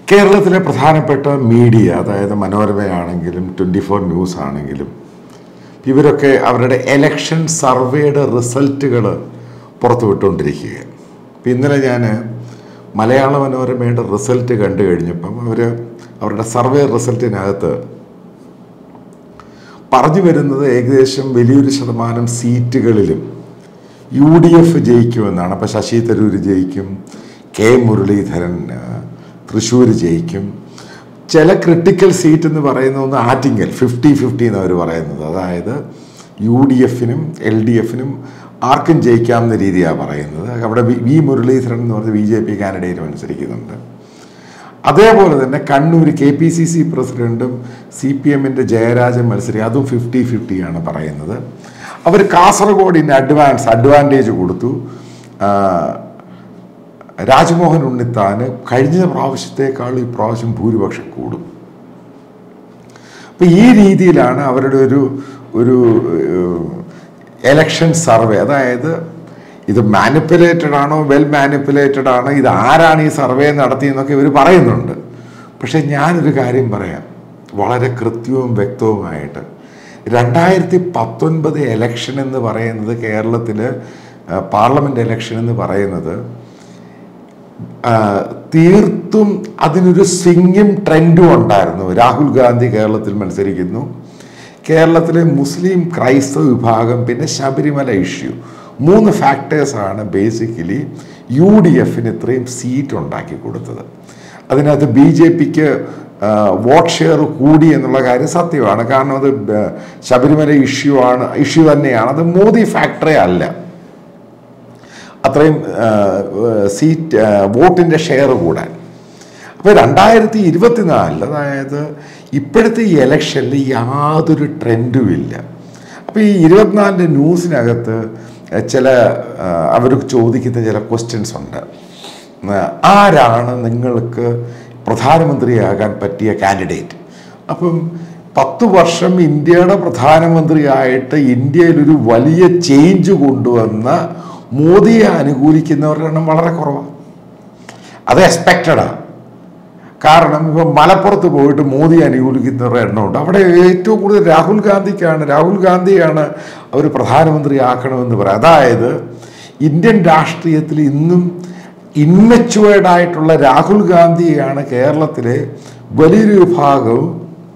കേരളത്തിലെ പ്രധാനപ്പെട്ട മീഡിയ, അതായത് മനോരമയാണെങ്കിലും 24 ന്യൂസ് ആണെങ്കിലും, ഇവരൊക്കെ അവരുടെ എലക്ഷൻ സർവേയുടെ റിസൾട്ടുകൾ പുറത്തുവിട്ടുകൊണ്ടിരിക്കുകയാണ്. ഇപ്പം ഇന്നലെ ഞാൻ മലയാള മനോരമയുടെ റിസൾട്ട് കണ്ടു കഴിഞ്ഞപ്പം അവരുടെ സർവേ റിസൾട്ടിനകത്ത് പറഞ്ഞു വരുന്നത് ഏകദേശം വലിയൊരു ശതമാനം സീറ്റുകളിലും UDF ജയിക്കുമെന്നാണ്. അപ്പോൾ ശശി തരൂർ ജയിക്കും, കെ മുരളീധരൻ തൃശ്ശൂർ ജയിക്കും. ചില ക്രിട്ടിക്കൽ സീറ്റ് എന്ന് പറയുന്ന ഒന്ന് ആറ്റിങ്ങൽ 50-50 എന്ന് അവർ പറയുന്നത്, അതായത് UDFനും LDFനും ആർക്കും ജയിക്കാവുന്ന രീതിയാണ് പറയുന്നത്. അവിടെ വി മുരളീധരൻ എന്ന് പറഞ്ഞ BJP കാൻഡിഡേറ്റ് മത്സരിക്കുന്നുണ്ട്. അതേപോലെ തന്നെ കണ്ണൂർ KPCC പ്രസിഡന്റും CPMന്റെ ജയരാജൻ മത്സരിക്കും, അതും 50-50 ആണ് പറയുന്നത്. അവർ കാസർഗോഡിന് അഡ്വാൻറ്റേജ് കൊടുത്തു. രാജ്മോഹൻ ഉണ്ണിത്താന് കഴിഞ്ഞ പ്രാവശ്യത്തേക്കാൾ ഈ പ്രാവശ്യം ഭൂരിപക്ഷം കൂടും. അപ്പം ഈ രീതിയിലാണ് അവരുടെ ഒരു എലക്ഷൻ സർവേ. അതായത് ഇത് മാനിപ്പുലേറ്റഡ് ആണോ, വെൽ മാനിപ്പുലേറ്റഡ് ആണോ, ഇത് ആരാണ് ഈ സർവേ നടത്തിയെന്നൊക്കെ ഇവർ പറയുന്നുണ്ട്. പക്ഷെ ഞാനൊരു കാര്യം പറയാം വളരെ കൃത്യവും വ്യക്തവുമായിട്ട്. 2019 എലക്ഷൻ എന്ന് പറയുന്നത്, കേരളത്തിൽ പാർലമെൻറ്റ് എലക്ഷൻ എന്ന് പറയുന്നത് തീർത്തും അതിനൊരു സ്വിങ്ങും ട്രെൻഡും ഉണ്ടായിരുന്നു. രാഹുൽ ഗാന്ധി കേരളത്തിൽ മത്സരിക്കുന്നു, കേരളത്തിലെ മുസ്ലിം ക്രൈസ്തവ വിഭാഗം, പിന്നെ ശബരിമല ഇഷ്യൂ, 3 ഫാക്ടേഴ്സാണ് ബേസിക്കലി UDFന് ഇത്രയും സീറ്റ് ഉണ്ടാക്കി കൊടുത്തത്. അതിനകത്ത് BJPക്ക് വോട്ട് ഷെയർ കൂടി എന്നുള്ള കാര്യം സത്യമാണ്. കാരണം അത് ശബരിമല ഇഷ്യൂ തന്നെയാണ്. അത് മോദി ഫാക്ടറേ അല്ല. അത്രയും സീറ്റ് വോട്ടിൻ്റെ ഷെയർ കൂടാൻ. അപ്പോൾ 2024 അതായത് ഇപ്പോഴത്തെ ഈ ഇലക്ഷനിൽ യാതൊരു ട്രെൻഡും ഇല്ല. അപ്പോൾ ഈ 24 ന്യൂസിനകത്ത് ചില അവർ ചോദിക്കുന്ന ചില ക്വസ്റ്റ്യൻസ് ഉണ്ട്. ആരാണ് നിങ്ങൾക്ക് പ്രധാനമന്ത്രിയാകാൻ പറ്റിയ കാൻഡിഡേറ്റ്? അപ്പം 10 വർഷം ഇന്ത്യയുടെ പ്രധാനമന്ത്രിയായിട്ട് ഇന്ത്യയിലൊരു വലിയ ചേഞ്ച് കൊണ്ടുവന്ന മോദിയെ അനുകൂലിക്കുന്നവരുടെ എണ്ണം വളരെ കുറവാണ്. അത് എക്സ്പെക്റ്റഡാണ്. കാരണം ഇപ്പം മലപ്പുറത്ത് പോയിട്ട് മോദി അനുകൂലിക്കുന്നവരുടെ എണ്ണമുണ്ട്. അവിടെ ഏറ്റവും കൂടുതൽ രാഹുൽ ഗാന്ധിയാണ് അവർ പ്രധാനമന്ത്രിയാക്കണമെന്ന് പറയാം. അതായത് ഇന്ത്യൻ രാഷ്ട്രീയത്തിൽ ഇന്നും ഇൻമെച്യൂർഡായിട്ടുള്ള രാഹുൽ ഗാന്ധിയെയാണ് കേരളത്തിലെ വലിയൊരു വിഭാഗവും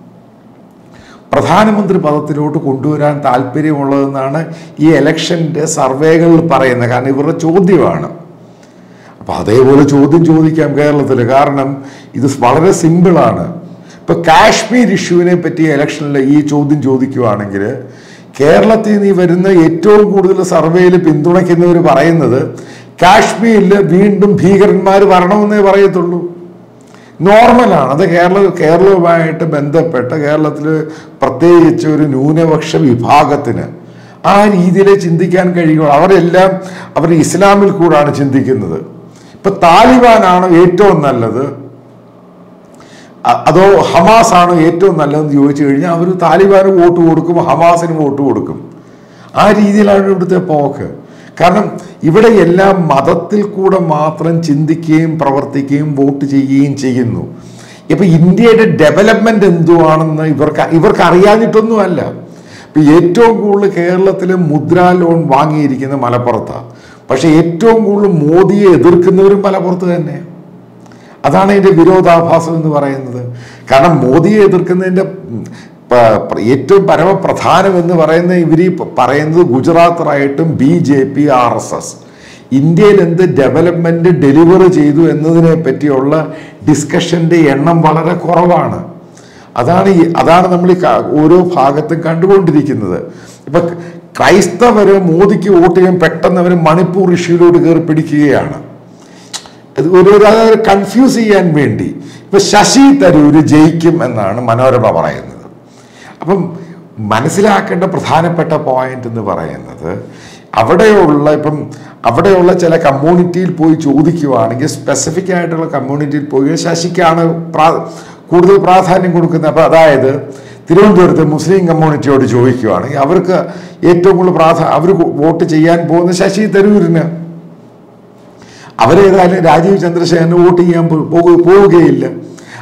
പ്രധാനമന്ത്രി പദത്തിലോട്ട് കൊണ്ടുവരാൻ താല്പര്യമുള്ളതെന്നാണ് ഈ എലക്ഷൻ്റെ സർവേകളിൽ പറയുന്നത്. കാരണം ഇവരുടെ ചോദ്യമാണ്. അപ്പം അതേപോലെ ചോദ്യം ചോദിക്കാം കേരളത്തിൽ. കാരണം ഇത് വളരെ സിമ്പിളാണ്. ഇപ്പം കാശ്മീർ ഇഷ്യൂവിനെ പറ്റി ഇലക്ഷനിൽ ഈ ചോദ്യം ചോദിക്കുകയാണെങ്കിൽ കേരളത്തിൽ നിന്ന് വരുന്ന ഏറ്റവും കൂടുതൽ സർവേയിൽ പിന്തുണയ്ക്കുന്നവർ പറയുന്നത് കാശ്മീരിൽ വീണ്ടും ഭീകരന്മാർ വരണമെന്നേ പറയത്തുള്ളൂ. നോർമലാണ്. അത് കേരളവുമായിട്ട് ബന്ധപ്പെട്ട കേരളത്തിൽ പ്രത്യേകിച്ച് ഒരു ന്യൂനപക്ഷ വിഭാഗത്തിന് ആ രീതിയിലേ ചിന്തിക്കാൻ കഴിയുള്ളൂ. അവർ ഇസ്ലാമിൽ കൂടാണ് ചിന്തിക്കുന്നത്. ഇപ്പം താലിബാനാണോ ഏറ്റവും നല്ലത് അതോ ഹമാസ് ആണോ ഏറ്റവും നല്ലതെന്ന് ചോദിച്ചു കഴിഞ്ഞാൽ അവർ താലിബാന് വോട്ട് കൊടുക്കും, ഹമാസിന് വോട്ട് കൊടുക്കും. ആ രീതിയിലാണ് ഇവിടുത്തെ പോക്ക്. കാരണം ഇവിടെ എല്ലാം മതത്തിൽ കൂടെ മാത്രം ചിന്തിക്കുകയും പ്രവർത്തിക്കുകയും വോട്ട് ചെയ്യുകയും ചെയ്യുന്നു. ഇപ്പം ഇന്ത്യയുടെ ഡെവലപ്മെൻറ്റ് എന്തുവാണെന്ന് ഇവർക്ക് അറിയാഞ്ഞിട്ടൊന്നുമല്ല. ഇപ്പം ഏറ്റവും കൂടുതൽ കേരളത്തിൽ മുദ്രാ ലോൺ വാങ്ങിയിരിക്കുന്ന മലപ്പുറത്താണ്. പക്ഷെ ഏറ്റവും കൂടുതൽ മോദിയെ എതിർക്കുന്നവരും മലപ്പുറത്ത് തന്നെ. അതാണ് ഇതിൻ്റെ വിരോധാഭാസം എന്ന് പറയുന്നത്. കാരണം മോദിയെ എതിർക്കുന്നതിൻ്റെ ഏറ്റവും പരമപ്രധാനം എന്ന് പറയുന്നത് ഇവർ പറയുന്നത് ഗുജറാത്തറായിട്ടും BJP RSS ഇന്ത്യയിൽ എന്ത് ഡെവലപ്മെൻറ്റ് ഡെലിവർ ചെയ്തു എന്നതിനെ പറ്റിയുള്ള ഡിസ്കഷൻ്റെ എണ്ണം വളരെ കുറവാണ്. അതാണ് നമ്മൾ ഓരോ ഭാഗത്തും കണ്ടുകൊണ്ടിരിക്കുന്നത്. ഇപ്പം ക്രൈസ്തവർ മോദിക്ക് വോട്ട് ചെയ്യാൻ പെട്ടെന്ന് അവർ മണിപ്പൂർ ഇഷ്യൂയിലോട്ട് കയറി പിടിക്കുകയാണ്. ഒരു കൺഫ്യൂസ് ചെയ്യാൻ വേണ്ടി. ഇപ്പം ശശി തരൂർ ജയിക്കും എന്നാണ് മനോരമ പറയുന്നത്. അപ്പം മനസ്സിലാക്കേണ്ട പ്രധാനപ്പെട്ട പോയിന്റ് എന്ന് പറയുന്നത് അവിടെയുള്ള ചില കമ്മ്യൂണിറ്റിയിൽ പോയി ചോദിക്കുവാണെങ്കിൽ സ്പെസിഫിക് ആയിട്ടുള്ള കമ്മ്യൂണിറ്റിയിൽ പോയി ശശിക്കാണ് കൂടുതൽ പ്രാധാന്യം കൊടുക്കുന്നത്. അപ്പോൾ അതായത് തിരുവനന്തപുരത്ത് മുസ്ലിം കമ്മ്യൂണിറ്റിയോട് ചോദിക്കുകയാണെങ്കിൽ അവർക്ക് ഏറ്റവും കൂടുതൽ അവർ വോട്ട് ചെയ്യാൻ പോകുന്ന ശശി തരൂരിന്. അവരേതായാലും രാജീവ് ചന്ദ്രശേഖരന് വോട്ട് ചെയ്യാൻ പോവുകയില്ല.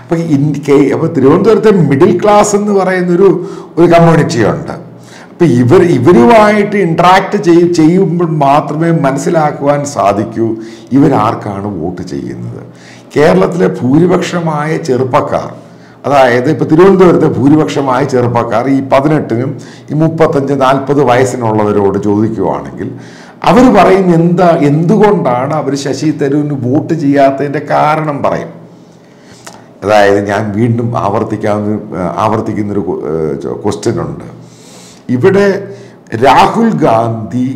അപ്പോൾ തിരുവനന്തപുരത്തെ മിഡിൽ ക്ലാസ് എന്ന് പറയുന്നൊരു കമ്മ്യൂണിറ്റി ഉണ്ട്. അപ്പം ഇവരുമായിട്ട് ഇൻട്രാക്ട് ചെയ്യുമ്പോൾ മാത്രമേ മനസ്സിലാക്കുവാൻ സാധിക്കൂ ഇവരാർക്കാണ് വോട്ട് ചെയ്യുന്നത്. കേരളത്തിലെ ഭൂരിപക്ഷമായ ചെറുപ്പക്കാർ, അതായത് ഇപ്പോൾ തിരുവനന്തപുരത്തെ ഭൂരിപക്ഷമായ ചെറുപ്പക്കാർ ഈ 18-നും ഈ 35-40 വയസ്സിനുള്ളവരോട് ചോദിക്കുവാണെങ്കിൽ അവർ പറയും എന്തുകൊണ്ടാണ് അവർ ശശി തരൂരിന് വോട്ട് ചെയ്യാത്തതിൻ്റെ കാരണം പറയും. അതായത് ഞാൻ വീണ്ടും ആവർത്തിക്കുന്നൊരു ക്വസ്റ്റ്യൻ ഉണ്ട്. ഇവിടെ രാഹുൽ ഗാന്ധി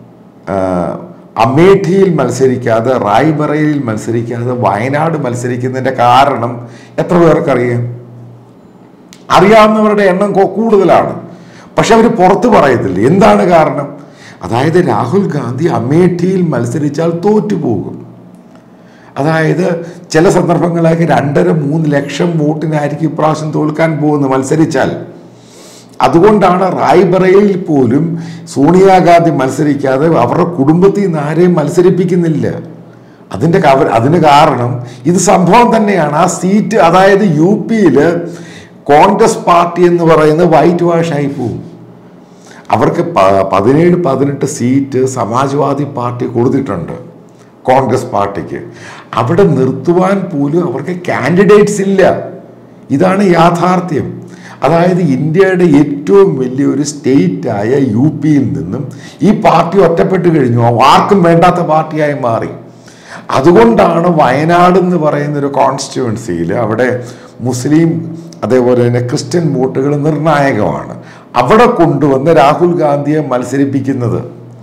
അമേഠിയിൽ മത്സരിക്കാതെ, റായ്ബറേലിയിൽ മത്സരിക്കാതെ വയനാട് മത്സരിക്കുന്നതിൻ്റെ കാരണം എത്ര പേർക്കറിയാം? അറിയാവുന്നവരുടെ എണ്ണം കൂടുതലാണ്, പക്ഷെ അവർ പുറത്ത് പറയത്തില്ല. എന്താണ് കാരണം? അതായത് രാഹുൽ ഗാന്ധി അമേഠിയിൽ മത്സരിച്ചാൽ തോറ്റുപോകും. അതായത് ചില സന്ദർഭങ്ങളിലേക്ക് 2.5-3 ലക്ഷം വോട്ടിനായിരിക്കും ഇപ്രാവശ്യം തോൽക്കാൻ പോകുന്നത് മത്സരിച്ചാൽ. അതുകൊണ്ടാണ് റായ്ബറേലിയിൽ പോലും സോണിയാഗാന്ധി മത്സരിക്കാതെ അവരുടെ കുടുംബത്തിൽ നിന്ന് ആരെയും മത്സരിപ്പിക്കുന്നില്ല. അതിന് കാരണം ഇത് സംഭവം തന്നെയാണ്. ആ സീറ്റ്, അതായത് UP-യിൽ കോൺഗ്രസ് പാർട്ടി എന്ന് പറയുന്നത് വൈറ്റ് വാഷ് ആയി പോവും. അവർക്ക് 17-18 സീറ്റ് സമാജ്വാദി പാർട്ടി കൊടുത്തിട്ടുണ്ട് കോൺഗ്രസ് പാർട്ടിക്ക്. അവിടെ നിർത്തുവാൻ പോലും അവർക്ക് കാൻഡിഡേറ്റ്സ് ഇല്ല. ഇതാണ് യാഥാർത്ഥ്യം. അതായത് ഇന്ത്യയുടെ ഏറ്റവും വലിയൊരു സ്റ്റേറ്റായ UP-യിൽ നിന്നും ഈ പാർട്ടി ഒറ്റപ്പെട്ട് കഴിഞ്ഞു, ആർക്കും വേണ്ടാത്ത പാർട്ടിയായി മാറി. അതുകൊണ്ടാണ് വയനാട് എന്ന് പറയുന്നൊരു കോൺസ്റ്റിറ്റ്യുവൻസിയിൽ അവിടെ മുസ്ലിം അതേപോലെ തന്നെ ക്രിസ്ത്യൻ വോട്ടുകൾ നിർണായകമാണ്. അവിടെ കൊണ്ടുവന്ന് രാഹുൽ ഗാന്ധിയെ മത്സരിപ്പിക്കുന്നത്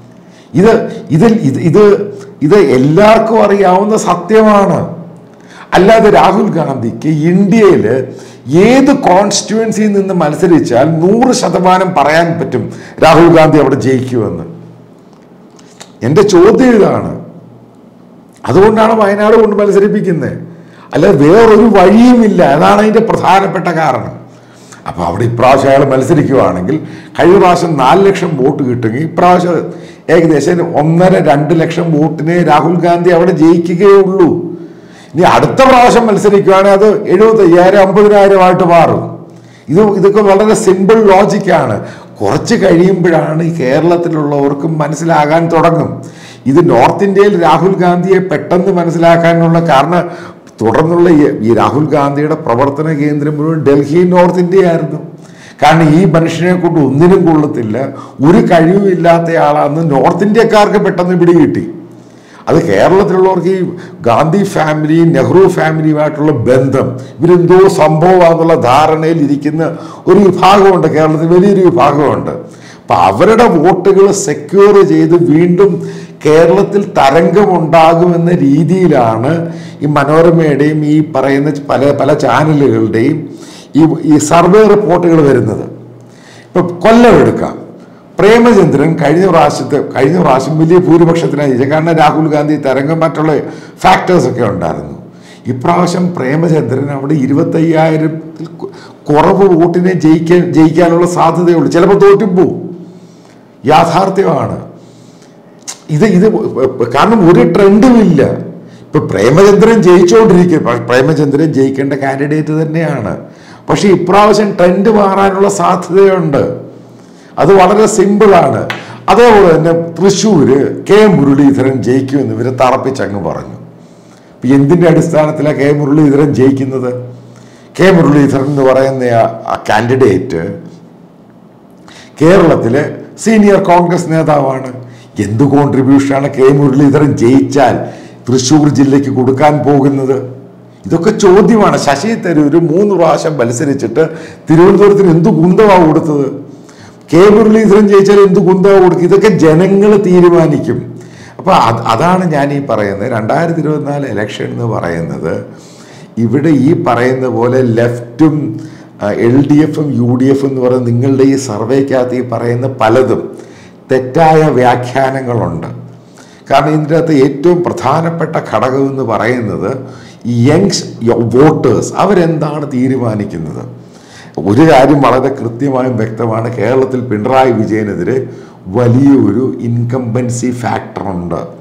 ഇത് എല്ലാവർക്കും അറിയാവുന്ന സത്യമാണ്. അല്ലാതെ രാഹുൽ ഗാന്ധിക്ക് ഇന്ത്യയിൽ ഏത് കോൺസ്റ്റിറ്റ്യുവൻസിയിൽ നിന്ന് മത്സരിച്ചാൽ 100% പറയാൻ പറ്റും രാഹുൽ ഗാന്ധി അവിടെ ജയിക്കുമെന്ന്. എൻ്റെ ചോദ്യം ഇതാണ്. അതുകൊണ്ടാണ് വയനാട് കൊണ്ട് മത്സരിപ്പിക്കുന്നത്, അല്ലാതെ വേറൊരു വഴിയുമില്ല. അതാണ് അതിൻ്റെ പ്രധാനപ്പെട്ട കാരണം. അപ്പോൾ അവിടെ ഇപ്രാവശ്യം അയാൾ മത്സരിക്കുകയാണെങ്കിൽ കഴിഞ്ഞ പ്രാവശ്യം 4 ലക്ഷം വോട്ട് കിട്ടുമെങ്കിൽ ഇപ്രാവശ്യം ഏകദേശം 1.5-2 ലക്ഷം വോട്ടിനെ രാഹുൽ ഗാന്ധി അവിടെ ജയിക്കുകയുള്ളൂ. ഇനി അടുത്ത പ്രാവശ്യം മത്സരിക്കുകയാണെങ്കിൽ അത് 75,000-50,000 മാറും. ഇതൊക്കെ വളരെ സിമ്പിൾ ലോജിക്കാണ്. കുറച്ച് കഴിയുമ്പോഴാണ് ഈ കേരളത്തിലുള്ളവർക്ക് മനസ്സിലാകാൻ തുടങ്ങും. ഇത് നോർത്ത് ഇന്ത്യയിൽ രാഹുൽ ഗാന്ധിയെ പെട്ടെന്ന് മനസ്സിലാക്കാനുള്ള കാരണം തുടർന്നുള്ള ഈ രാഹുൽ ഗാന്ധിയുടെ പ്രവർത്തന കേന്ദ്രം മുഴുവൻ ഡൽഹി നോർത്ത് ഇന്ത്യയായിരുന്നു. കാരണം ഈ മനുഷ്യനെ കൊണ്ട് ഒന്നിനും കൊള്ളത്തില്ല, ഒരു കഴിവില്ലാത്തയാളാണെന്ന് നോർത്ത് ഇന്ത്യക്കാർക്ക് പെട്ടെന്ന് പിടികിട്ടി. അത് കേരളത്തിലുള്ളവർക്ക് ഈ ഗാന്ധി ഫാമിലിയും നെഹ്റു ഫാമിലിയുമായിട്ടുള്ള ബന്ധം ഇവരെന്തോ സംഭവമാണെന്നുള്ള ധാരണയിൽ ഇരിക്കുന്ന ഒരു വിഭാഗമുണ്ട്, കേരളത്തിൽ വലിയൊരു വിഭാഗമുണ്ട്. അപ്പം അവരുടെ വോട്ടുകൾ സെക്യൂർ ചെയ്ത് വീണ്ടും കേരളത്തിൽ തരംഗമുണ്ടാകുമെന്ന രീതിയിലാണ് ഈ മനോരമയുടെയും ഈ പറയുന്ന പല ചാനലുകളുടെയും ഈ സർവേ റിപ്പോർട്ടുകൾ വരുന്നത്. ഇപ്പം കൊല്ലം എടുക്കാം. പ്രേമചന്ദ്രൻ കഴിഞ്ഞ പ്രാവശ്യം വലിയ ഭൂരിപക്ഷത്തിനായി ജയിച്ചത്. കാരണം രാഹുൽ ഗാന്ധി തരംഗം മറ്റുള്ള ഫാക്ടേഴ്സൊക്കെ ഉണ്ടായിരുന്നു. ഇപ്രാവശ്യം പ്രേമചന്ദ്രൻ അവിടെ 25,000 കുറവ് വോട്ടിനെ ജയിക്കാനുള്ള സാധ്യതയുള്ളൂ. ചിലപ്പോൾ തോറ്റും പോവും. യാഥാർത്ഥ്യമാണ് ഇത്. കാരണം ഒരു ട്രെൻഡുമില്ല. ഇപ്പൊ പ്രേമചന്ദ്രൻ ജയിച്ചുകൊണ്ടിരിക്കും. പ്രേമചന്ദ്രൻ ജയിക്കേണ്ട കാൻഡിഡേറ്റ് തന്നെയാണ്. പക്ഷെ ഇപ്രാവശ്യം ട്രെൻഡ് മാറാനുള്ള സാധ്യതയുണ്ട്. അത് വളരെ സിമ്പിളാണ്. അതേപോലെ തന്നെ തൃശ്ശൂര് K. മുരളീധരൻ ജയിക്കുമെന്ന് ഇവരെ തറപ്പിച്ചങ്ങ് പറഞ്ഞു. എന്തിൻ്റെ അടിസ്ഥാനത്തിലാണ് K. മുരളീധരൻ ജയിക്കുന്നത്? K. മുരളീധരൻ എന്ന് പറയുന്ന ആ കാൻഡിഡേറ്റ് കേരളത്തിലെ സീനിയർ കോൺഗ്രസ് നേതാവാണ്. എന്ത് കോൺട്രിബ്യൂഷനാണ് K. മുരളീധരൻ ജയിച്ചാൽ തൃശ്ശൂർ ജില്ലയ്ക്ക് കൊടുക്കാൻ പോകുന്നത്? ഇതൊക്കെ ചോദ്യമാണ്. ശശി തരൂർ 3 പ്രാവശ്യം മത്സരിച്ചിട്ട് തിരുവനന്തപുരത്തിന് എന്ത് കുന്തമാണ് കൊടുത്തത്? K. മുരളീധരൻ ജയിച്ചാൽ എന്ത് കുന്തമാണ് കൊടുക്കുക? ഇതൊക്കെ ജനങ്ങൾ തീരുമാനിക്കും. അപ്പോൾ അതാണ് ഞാൻ ഈ പറയുന്നത്. 2024 ഇലക്ഷൻ എന്ന് പറയുന്നത് ഇവിടെ ഈ പറയുന്ന പോലെ ലെഫ്റ്റും LDFും UDF എന്ന് പറയുന്ന നിങ്ങളുടെ ഈ സർവേക്കകത്ത് ഈ പറയുന്ന പലതും തെറ്റായ വ്യാഖ്യാനങ്ങളുണ്ട്. കാരണം ഇതിൻ്റെ അകത്ത് ഏറ്റവും പ്രധാനപ്പെട്ട ഘടകം എന്ന് പറയുന്നത് ഈ യങ്സ് വോട്ടേഴ്സ് അവരെന്താണ് തീരുമാനിക്കുന്നത്. ഒരു കാര്യം വളരെ കൃത്യമായും വ്യക്തമാണ്. കേരളത്തിൽ പിണറായി വിജയനെതിരെ വലിയൊരു ഇൻകംബൻസി ഫാക്ടറുണ്ട്.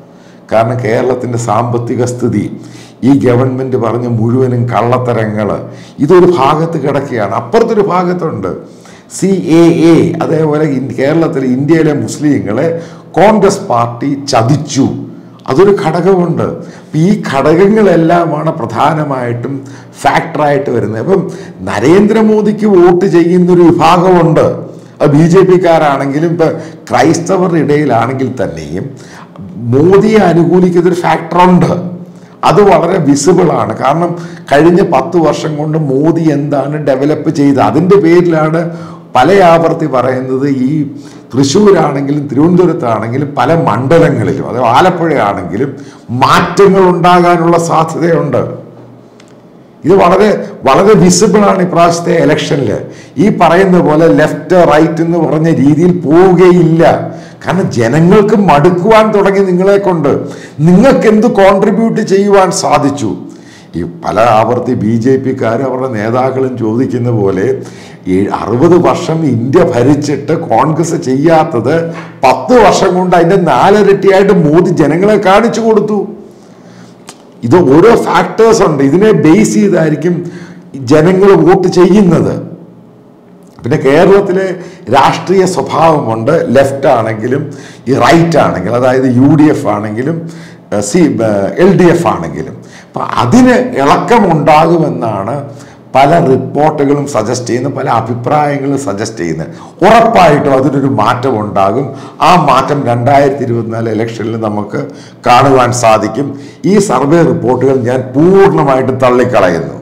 കാരണം കേരളത്തിൻ്റെ സാമ്പത്തിക സ്ഥിതി, ഈ ഗവൺമെൻറ് പറഞ്ഞ മുഴുവനും കള്ളത്തരങ്ങൾ, ഇതൊരു ഭാഗത്ത് കിടക്കുകയാണ്. അപ്പുറത്തൊരു ഭാഗത്തുണ്ട് CAA. അതേപോലെ കേരളത്തിലെ ഇന്ത്യയിലെ മുസ്ലിങ്ങളെ കോൺഗ്രസ് പാർട്ടി ചതിച്ചു, അതൊരു ഘടകമുണ്ട്. ഈ ഘടകങ്ങളെല്ലാമാണ് പ്രധാനമായിട്ടും ഫാക്ടറായിട്ട് വരുന്നത്. അപ്പം നരേന്ദ്രമോദിക്ക് വോട്ട് ചെയ്യുന്നൊരു വിഭാഗമുണ്ട്, അത് BJP-ക്കാരാണെങ്കിലും ഇപ്പം ക്രൈസ്തവരുടെ ഇടയിലാണെങ്കിൽ തന്നെയും മോദിയെ അനുകൂലിക്കുന്നൊരു ഫാക്ടറുണ്ട്. അത് വളരെ വിസിബിളാണ്. കാരണം കഴിഞ്ഞ 10 വർഷം കൊണ്ട് മോദി എന്താണ് ഡെവലപ്പ് ചെയ്തത്, അതിൻ്റെ പേരിലാണ് പല ആവർത്തി പറയുന്നത്. ഈ തൃശ്ശൂരാണെങ്കിലും തിരുവനന്തപുരത്താണെങ്കിലും പല മണ്ഡലങ്ങളിലും, അത് ആലപ്പുഴയാണെങ്കിലും മാറ്റങ്ങൾ ഉണ്ടാകാനുള്ള സാധ്യതയുണ്ട്. ഇത് വളരെ വളരെ വിസിബിളാണ് ഇപ്രാവശ്യത്തെ ഇലക്ഷനിൽ. ഈ പറയുന്ന പോലെ ലെഫ്റ്റ് റൈറ്റ് എന്ന് പറഞ്ഞ രീതിയിൽ പോവുകയില്ല. കാരണം ജനങ്ങൾക്ക് മടുക്കുവാൻ തുടങ്ങി നിങ്ങളെ കൊണ്ട്. നിങ്ങൾക്ക് എന്ത് കോൺട്രിബ്യൂട്ട് ചെയ്യുവാൻ സാധിച്ചു? ഈ പല ആവർത്തി BJP-ക്കാർ അവരുടെ നേതാക്കളും ചോദിക്കുന്ന പോലെ 60 വർഷം ഇന്ത്യ ഭരിച്ചിട്ട് കോൺഗ്രസ് ചെയ്യാത്തത് 10 വർഷം കൊണ്ട് അതിൻ്റെ 4 ഇരട്ടിയായിട്ട് മോദി ജനങ്ങളെ കാണിച്ചു കൊടുത്തു. ഇത് ഓരോ ഫാക്ടേഴ്സ് ഉണ്ട്, ഇതിനെ ബേസ് ചെയ്തായിരിക്കും ജനങ്ങൾ വോട്ട് ചെയ്യുന്നത്. പിന്നെ കേരളത്തിലെ രാഷ്ട്രീയ സ്വഭാവമുണ്ട്. ലെഫ്റ്റ് ആണെങ്കിലും ഈ റൈറ്റ് ആണെങ്കിലും, അതായത് UDF ആണെങ്കിലും LDF ആണെങ്കിലും, അപ്പം അതിന് ഇളക്കമുണ്ടാകുമെന്നാണ് പല റിപ്പോർട്ടുകളും സജസ്റ്റ് ചെയ്യുന്നത്, പല അഭിപ്രായങ്ങളും സജസ്റ്റ് ചെയ്യുന്നത്. ഉറപ്പായിട്ടും അതിനൊരു മാറ്റം ഉണ്ടാകും. ആ മാറ്റം 2024 ഇലക്ഷനിൽ നമുക്ക് കാണുവാൻ സാധിക്കും. ഈ സർവേ റിപ്പോർട്ടുകൾ ഞാൻ പൂർണ്ണമായിട്ടും തള്ളിക്കളയുന്നു.